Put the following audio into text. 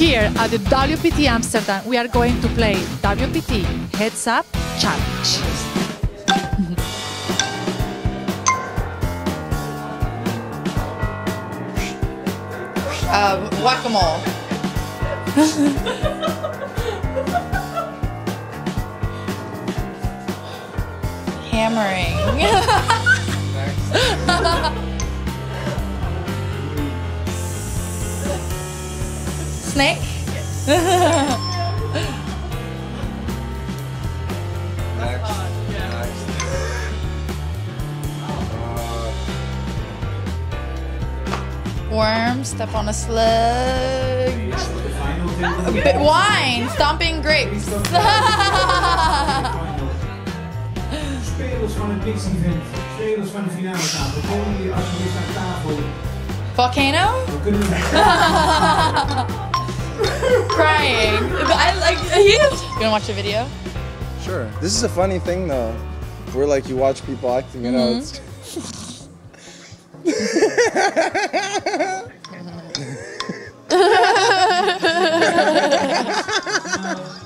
Here at the WPT Amsterdam, we are going to play WPT Heads Up Challenge. Whack-a-mole. Hammering. Snake? Worm, step on a slug. Wine, stomping grapes. Spelers van het XIV, spelers van de finale tafel, komen jullie alsjeblieft aan tafel. Volcano? We kunnen Crying. I like. You wanna watch the video? Sure. This is a funny thing though, where like you watch people acting it out. It's